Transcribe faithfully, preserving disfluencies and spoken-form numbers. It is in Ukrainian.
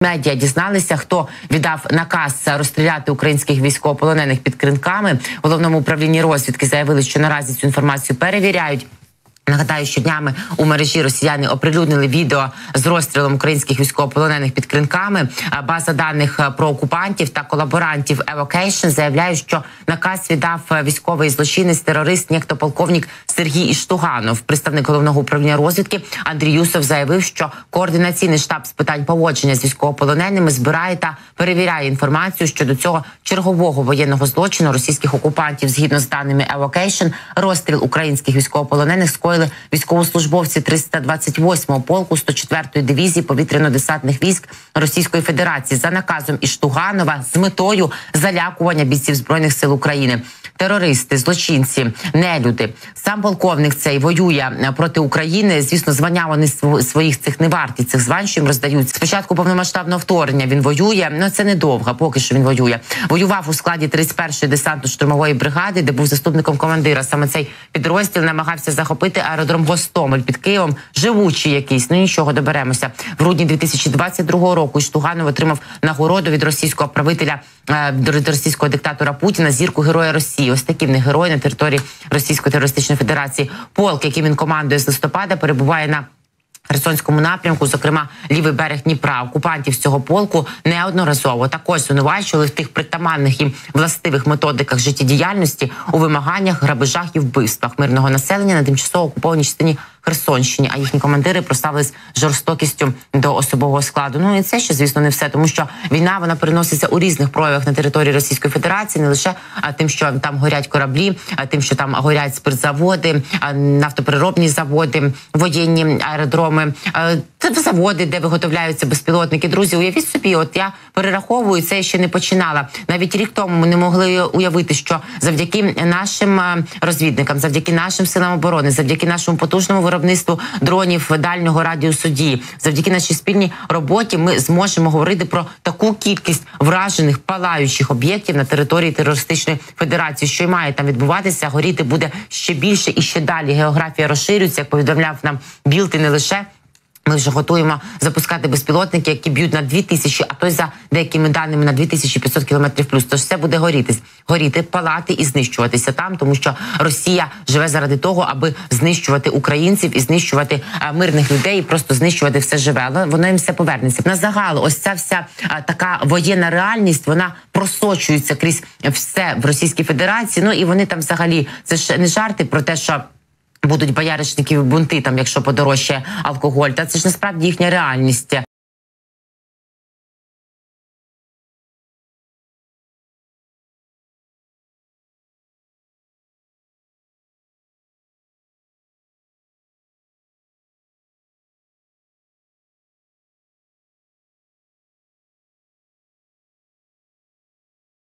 медіа дізналися, хто віддав наказ розстріляти українських військовополонених під Кринками. В Головному управлінні розвідки заявили, що наразі цю інформацію перевіряють. Нагадаю, що днями у мережі росіяни оприлюднили відео з розстрілом українських військовополонених під Кринками. База даних про окупантів та колаборантів Evocation заявляє, що наказ віддав військовий злочинець, терорист, нєхто полковник Сергій Іштуганов. Представник Головного управління розвідки Андрій Юсов заявив, що координаційний штаб з питань поводження з військовополоненими збирає та перевіряє інформацію щодо цього чергового воєнного злочину російських окупантів. Згідно з даними Evocation, розстріл українських військовополонених скоїли військовослужбовці триста двадцять восьмого полку сто четвертої дивізії повітряно-десантних військ Російської Федерації за наказом Іштуганова з метою залякування бійців Збройних сил України. Терористи, злочинці, нелюди. Сам полковник цей воює проти України. Звісно, звання вони своїх цих не варті, цих звань, що їм роздають. Спочатку повномасштабного вторгнення він воює, але це недовго, поки що він воює. Воював у складі тридцять першої десантно-штурмової бригади, де був заступником командира. Саме цей підрозділ намагався захопити аеродром Гостомель під Києвом. Живучий якийсь, ну нічого, доберемося. В грудні дві тисячі двадцять другого року Іштуганов отримав нагороду від російського правителя, від російського диктатора Путіна, зірку Героя Росії. Ось такі в них герої на території Російської терористичної федерації. Полк, яким він командує з листопада, перебуває на Херсонському напрямку, зокрема, лівий берег Дніпра. Окупантів з цього полку неодноразово також звинувачували в тих притаманних їм властивих методиках життєдіяльності у вимаганнях, грабежах і вбивствах мирного населення на тимчасово окупованій частині Херсонщині, а їхні командири прославились жорстокістю до особового складу. Ну і це ще, звісно, не все, тому що війна, вона переноситься у різних проявах на території Російської Федерації, не лише тим, що там горять кораблі, а тим, що там горять спиртзаводи, нафтопереробні заводи, воєнні аеродроми, заводи, де виготовляються безпілотники. Друзі, уявіть собі, от я перераховую, це ще не починала. Навіть рік тому ми не могли уявити, що завдяки нашим розвідникам, завдяки нашим силам оборони, завдяки нашому потужному виробництву дронів дальнього радіусу дії, завдяки нашій спільній роботі ми зможемо говорити про таку кількість вражених, палаючих об'єктів на території терористичної федерації, що й має там відбуватися, горіти буде ще більше і ще далі. Географія розширюється, як повідомляв нам Білд, і не лише. Ми вже готуємо запускати безпілотники, які б'ють на дві тисячі, а то й за деякими даними на дві тисячі п'ятсот кілометрів плюс. Тож все буде горіти, горіти, палати і знищуватися там, тому що Росія живе заради того, аби знищувати українців і знищувати а, мирних людей, і просто знищувати все живе. Але воно їм все повернеться. На загал, ось ця вся а, така воєнна реальність, вона просочується крізь все в Російській Федерації. Ну і вони там взагалі, це ж не жарти про те, що будуть бояришники бунти, там, якщо подорожчає алкоголь. Та це ж насправді їхня реальність.